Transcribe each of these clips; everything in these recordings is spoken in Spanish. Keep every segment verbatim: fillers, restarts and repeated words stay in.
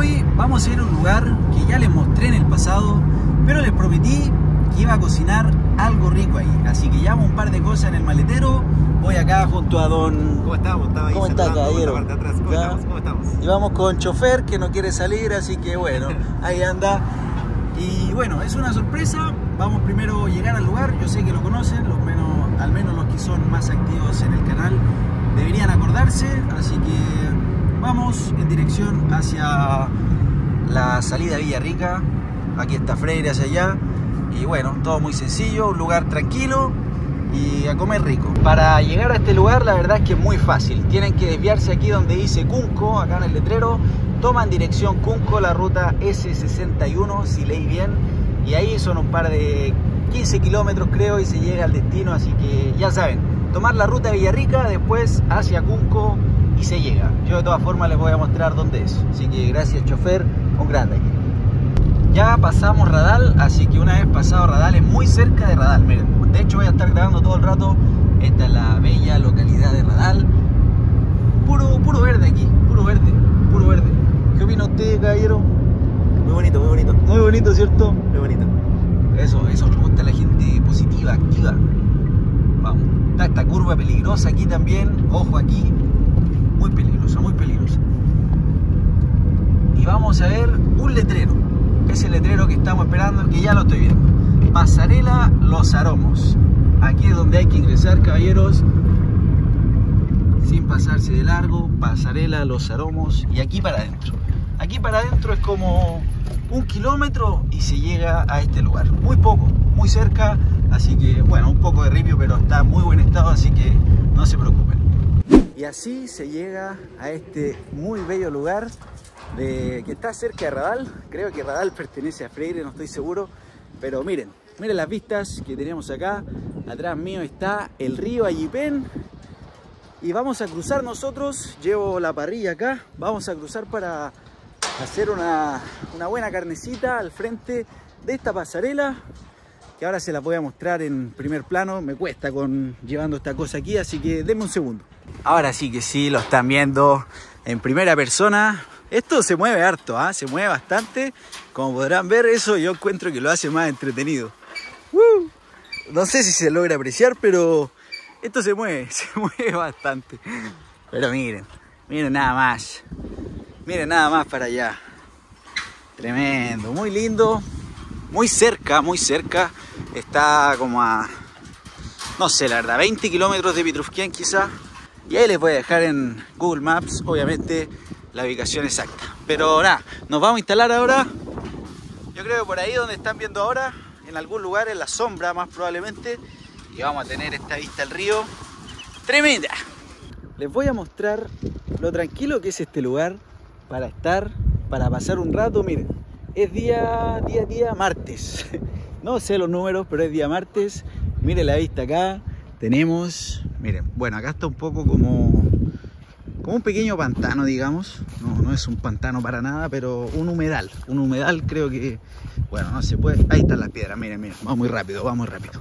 Hoy vamos a ir a un lugar que ya les mostré en el pasado, pero les prometí que iba a cocinar algo rico ahí. Así que llamo un par de cosas en el maletero. Voy acá junto a don... ¿Cómo estamos? Estaba ahí ¿Cómo está, caballero? Parte de atrás. ¿Cómo estamos? ¿Cómo estamos? Y vamos con chofer que no quiere salir, así que bueno, ahí anda. Y bueno, es una sorpresa. Vamos primero a llegar al lugar. Yo sé que lo conocen, los menos, al menos los que son más activos en el canal deberían acordarse. Así que vamos en dirección hacia la salida de Villarrica. Aquí está Freire hacia allá. Y bueno, todo muy sencillo, un lugar tranquilo y a comer rico. Para llegar a este lugar la verdad es que es muy fácil. Tienen que desviarse aquí donde dice Cunco, acá en el letrero. Toman dirección Cunco, la ruta ese sesenta y uno, si leí bien. Y ahí son un par de quince kilómetros creo y se llega al destino. Así que ya saben, tomar la ruta de Villarrica, después hacia Cunco y se llega. Yo de todas formas les voy a mostrar dónde es. Así que gracias chofer, un grande aquí. Ya pasamos Radal, así que una vez pasado Radal es muy cerca de Radal. Miren, de hecho voy a estar grabando todo el rato. Esta es la bella localidad de Radal. Puro, puro verde aquí, puro verde, puro verde. ¿Qué opina usted, caballero? Muy bonito, muy bonito. Muy bonito, ¿cierto? Muy bonito. Eso, eso me gusta la gente positiva, activa. Vamos. Está esta curva peligrosa aquí también. Ojo aquí. Muy peligrosa, muy peligrosa. Y vamos a ver un letrero. Ese letrero que estamos esperando, que ya lo estoy viendo. Pasarela Los Aromos. Aquí es donde hay que ingresar, caballeros, sin pasarse de largo. Pasarela Los Aromos. Y aquí para adentro. Aquí para adentro es como un kilómetro y se llega a este lugar. Muy poco, muy cerca. Así que, bueno, un poco de ripio, pero está en muy buen estado, así que no se preocupen. Y así se llega a este muy bello lugar de, que está cerca de Radal. Creo que Radal pertenece a Freire, no estoy seguro. Pero miren, miren las vistas que tenemos acá. Atrás mío está el río Ayipén. Y vamos a cruzar nosotros. Llevo la parrilla acá. Vamos a cruzar para hacer una, una buena carnecita al frente de esta pasarela, que ahora se la voy a mostrar en primer plano. Me cuesta con llevando esta cosa aquí, así que denme un segundo. Ahora sí que sí, lo están viendo en primera persona. Esto se mueve harto, ¿eh? Se mueve bastante. Como podrán ver, eso yo encuentro que lo hace más entretenido. ¡Uh! No sé si se logra apreciar, pero esto se mueve, se mueve bastante. Pero miren, miren nada más. Miren nada más para allá. Tremendo, muy lindo. Muy cerca, muy cerca. Está como a, no sé la verdad, veinte kilómetros de Pitrufquén quizá. Y ahí les voy a dejar en Google Maps, obviamente, la ubicación exacta. Pero nada, nos vamos a instalar ahora. Yo creo que por ahí donde están viendo ahora, en algún lugar, en la sombra más probablemente. Y vamos a tener esta vista al río. ¡Tremenda! Les voy a mostrar lo tranquilo que es este lugar para estar, para pasar un rato. Miren, es día, día, día martes. No sé los números, pero es día martes. Miren la vista acá. Tenemos, miren, bueno, acá está un poco como, como un pequeño pantano, digamos. No, no es un pantano para nada, pero un humedal. Un humedal creo que, bueno, no se puede. Ahí están las piedras, miren, miren. Vamos muy rápido, vamos muy rápido.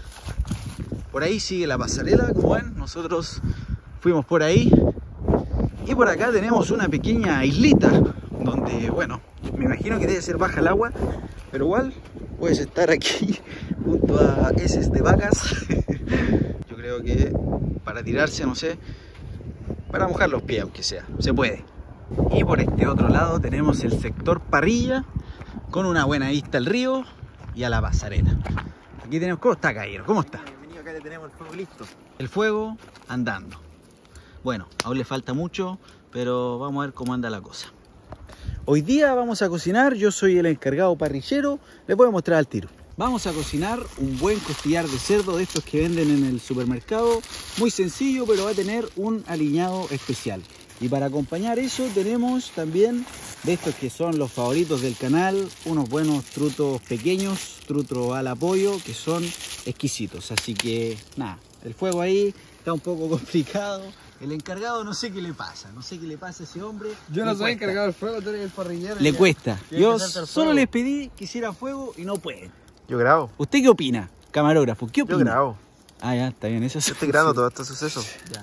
Por ahí sigue la pasarela, como ven. Nosotros fuimos por ahí. Y por acá tenemos una pequeña islita, donde, bueno, me imagino que debe ser baja el agua, pero igual puedes estar aquí junto a heces de vacas. Yo creo que para tirarse, no sé, para mojar los pies, aunque sea, se puede. Y por este otro lado tenemos el sector parrilla, con una buena vista al río y a la pasarela. Aquí tenemos, ¿cómo está, caballero? ¿Cómo está? Bienvenido, acá le tenemos el fuego listo. El fuego andando. Bueno, aún le falta mucho, pero vamos a ver cómo anda la cosa. Hoy día vamos a cocinar, yo soy el encargado parrillero, les voy a mostrar al tiro. Vamos a cocinar un buen costillar de cerdo de estos que venden en el supermercado. Muy sencillo, pero va a tener un aliñado especial. Y para acompañar eso tenemos también de estos que son los favoritos del canal, unos buenos trutos pequeños, trutos al pollo, que son exquisitos. Así que nada, el fuego ahí está un poco complicado. El encargado no sé qué le pasa, no sé qué le pasa a ese hombre. Yo no soy encargado del fuego, tú eres el parrillero. Le cuesta. Yo solo les pedí que hiciera fuego y no pueden. Yo grabo. ¿Usted qué opina, camarógrafo? ¿Qué opina? Yo grabo. Ah, ya, está bien, eso es. Yo estoy grabando todos estos sucesos. Ya.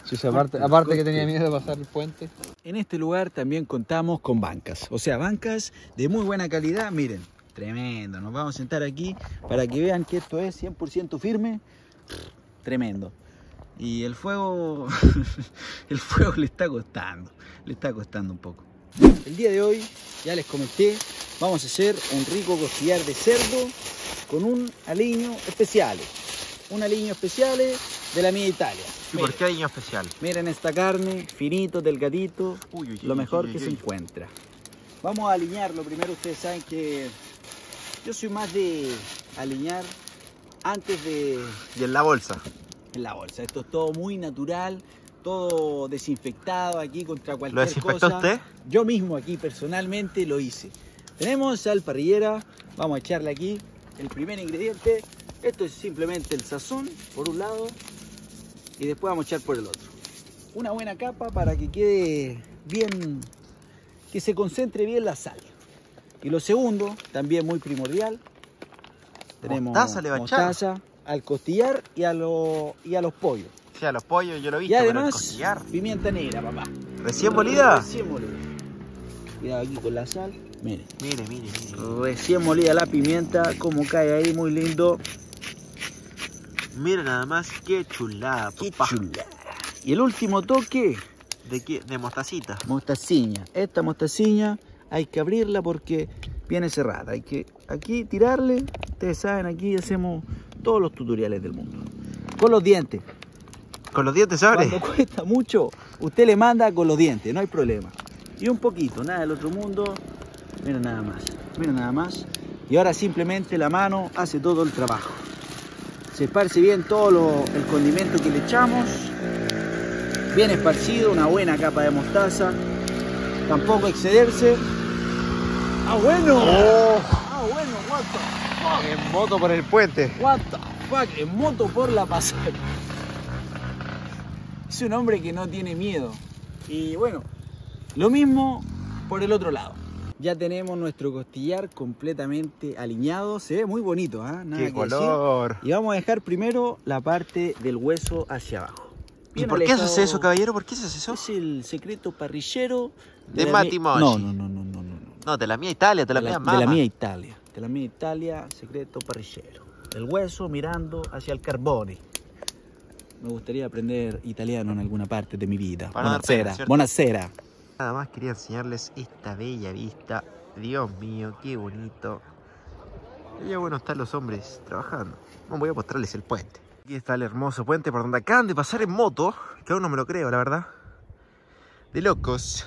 Sí, sí, aparte, aparte que tenía miedo de pasar el puente. En este lugar también contamos con bancas, o sea, bancas de muy buena calidad, miren, tremendo. Nos vamos a sentar aquí para que vean que esto es cien por ciento firme, tremendo. Y el fuego, el fuego le está costando, le está costando un poco. El día de hoy, ya les comenté, vamos a hacer un rico costillar de cerdo con un aliño especial. Un aliño especial de la mía Italia. ¿Y por qué aliño especial? Miren esta carne, finito, delgadito, Uy, uy, lo uy, mejor uy, que uy, se uy. encuentra. Vamos a aliñarlo primero. Ustedes saben que yo soy más de aliñar antes de Y en la bolsa. en la bolsa. Esto es todo muy natural, todo desinfectado aquí contra cualquier ¿Lo desinfectó cosa. usted? Yo mismo aquí personalmente lo hice. Tenemos sal parrillera, vamos a echarle aquí el primer ingrediente. Esto es simplemente el sazón por un lado y después vamos a echar por el otro. Una buena capa para que quede bien, que se concentre bien la sal. Y lo segundo, también muy primordial, tenemos Mostaza le va a echar. mostaza al costillar y a, lo, y a los pollos. Sí, a los pollos yo lo he Y visto, pero el además, costillar. pimienta negra, papá. ¿Recién molida? Recién molida. Cuidado aquí con la sal. Miren. Mire, mire, mire. Recién molida la pimienta, como cae ahí, muy lindo. Mire nada más, qué chulada, Qué papá. chula. Y el último toque, ¿De qué? De mostacita. mostaciña. Esta mostaciña hay que abrirla porque viene cerrada. Hay que aquí tirarle. Ustedes saben, aquí hacemos todos los tutoriales del mundo. Con los dientes. Con los dientes abre. Cuando cuesta mucho, usted le manda con los dientes, no hay problema. Y un poquito, nada del otro mundo. Mira nada más, mira nada más. Y ahora simplemente la mano hace todo el trabajo. Se esparce bien todo lo, el condimento que le echamos. Bien esparcido, una buena capa de mostaza. Tampoco excederse. ¡Ah, bueno! Oh. ¡Ah, bueno! What the fuck? En moto por el puente. What the fuck? En moto por la pasada. Es un hombre que no tiene miedo. Y bueno, lo mismo por el otro lado. Ya tenemos nuestro costillar completamente aliñado. Se ve muy bonito, ¿ah? Nada Qué que decir. color. Y vamos a dejar primero la parte del hueso hacia abajo. ¿Y Bien por qué se alejado. hace eso, caballero? ¿Por qué se hace eso? Es el secreto parrillero De la Matti mi- Mochi. No, no, no, no, no, no, no. No, de la mía Italia, de la, de la, mía de mamá. la mía Italia. De la mía Italia, secreto parrillero. El hueso mirando hacia el carbone. Me gustaría aprender italiano en alguna parte de mi vida. Para dar pena, Buonasera, ¿cierto? buonasera. Nada más quería enseñarles esta bella vista. Dios mío, qué bonito. Y ya bueno, están los hombres trabajando. Bueno, voy a mostrarles el puente. Aquí está el hermoso puente por donde acaban de pasar en moto. Que aún no me lo creo, la verdad. De locos.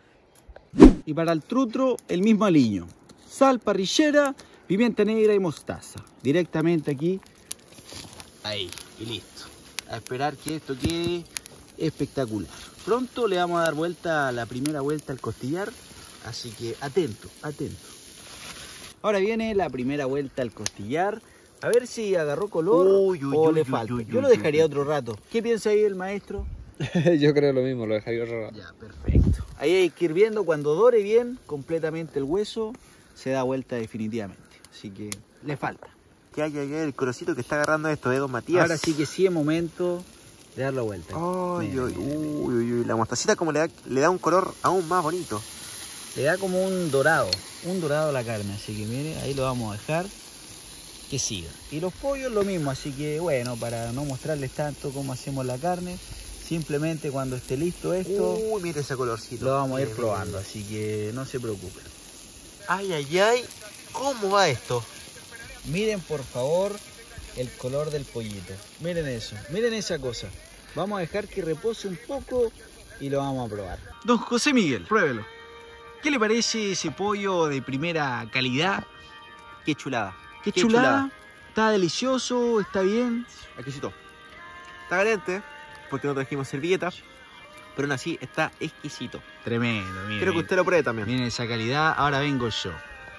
Y para el trutro, el mismo aliño. Sal parrillera, pimienta negra y mostaza. Directamente aquí. Ahí, y listo. A esperar que esto quede espectacular. Pronto le vamos a dar vuelta, la primera vuelta al costillar. Así que atento, atento. Ahora viene la primera vuelta al costillar. A ver si agarró color Uy, uy, o uy, le uy, falta. uy, Yo uy, lo uy, dejaría uy. otro rato. ¿Qué piensa ahí el maestro? Yo creo lo mismo, lo dejaría otro rato. Ya, perfecto. Ahí hay que ir viendo cuando dore bien completamente el hueso, se da vuelta definitivamente. Así que le falta. Que hay que el corocito que está agarrando esto, ¿eh, don Matías? Ahora sí que sí es momento de dar la vuelta. Ay, Mira, uy, mira, mira. uy, uy, uy. La mostacita como le da, le da un color aún más bonito. Le da como un dorado, un dorado a la carne. Así que mire, ahí lo vamos a dejar que siga. Y los pollos lo mismo, así que bueno, para no mostrarles tanto cómo hacemos la carne, simplemente cuando esté listo esto, Uy, mire ese colorcito. lo vamos a ir Mire, probando. mire. Así que no se preocupen. Ay, ay, ay. ¿Cómo va esto? Miren por favor el color del pollito. Miren eso, miren esa cosa. Vamos a dejar que repose un poco y lo vamos a probar. Don José Miguel, pruébelo. ¿Qué le parece ese pollo de primera calidad? Qué chulada. Qué, Qué chulada. chulada. Está delicioso, está bien. Exquisito. Está caliente, porque no trajimos servilletas, pero aún así está exquisito. Tremendo, miren. Quiero que usted lo pruebe también. Miren esa calidad, ahora vengo yo.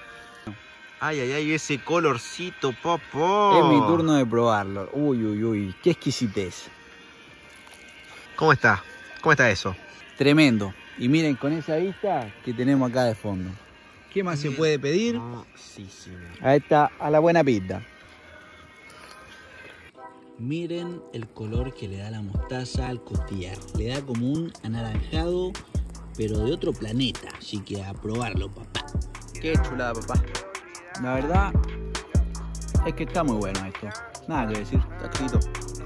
Ay, ay, ay, ese colorcito, papá. Es mi turno de probarlo. Uy, uy, uy, qué exquisitez. ¿Cómo está? ¿Cómo está eso? Tremendo. Y miren con esa vista que tenemos acá de fondo. ¿Qué más se puede pedir? No, sí, sí. Ahí está, a la buena pizza. Miren el color que le da la mostaza al costillar. Le da como un anaranjado, pero de otro planeta. Así que a probarlo, papá. Qué chulada, papá. La verdad es que está muy bueno esto. Nada que decir, está escrito.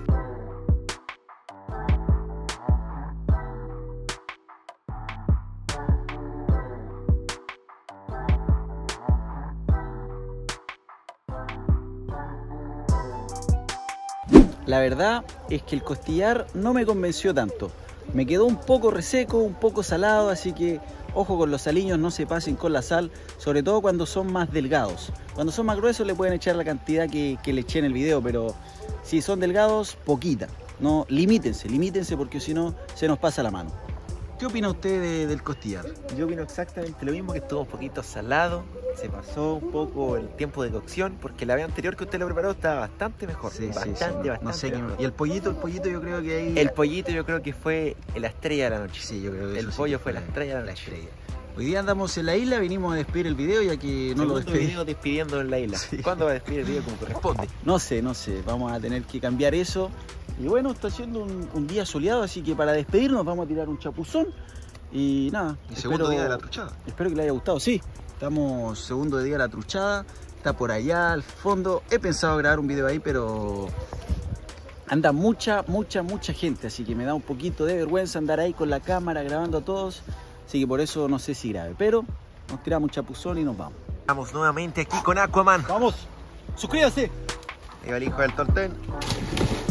La verdad es que el costillar no me convenció tanto. Me quedó un poco reseco, un poco salado, así que ojo con los aliños, no se pasen con la sal, sobre todo cuando son más delgados. Cuando son más gruesos le pueden echar la cantidad que, que le eché en el video, pero si son delgados, poquita. No, limítense, limítense porque si no se nos pasa la mano. ¿Qué opina usted de, del costillar? Yo opino exactamente lo mismo, que estuvo un poquito salado, se pasó un poco el tiempo de cocción, porque la vez anterior que usted lo preparó estaba bastante mejor, Sí, bastante, sí, sí. bastante No sé qué- mejor. Y el pollito, el pollito yo creo que ahí... El pollito yo creo que fue la estrella de la noche. Sí, yo creo que El eso sí pollo que fue la estrella de la noche. estrella. Hoy día andamos en la isla, vinimos a despedir el video ya que no lo Segundo despedí. video despidiendo en la isla. Sí. ¿Cuándo va a despedir el video como corresponde? No sé, no sé, vamos a tener que cambiar eso. Y bueno, está siendo un, un día soleado, así que para despedirnos vamos a tirar un chapuzón. Y nada. El segundo espero- día de la truchada. Espero que le haya gustado, sí. Estamos segundo día de la truchada, está por allá al fondo. He pensado grabar un video ahí, pero anda mucha, mucha, mucha gente, así que me da un poquito de vergüenza andar ahí con la cámara grabando a todos. Así que por eso no sé si grabe, pero nos tiramos un chapuzón y nos vamos. Estamos nuevamente aquí con Aquaman. ¡Vamos! ¡Suscríbase! Ahí va el hijo del Torten.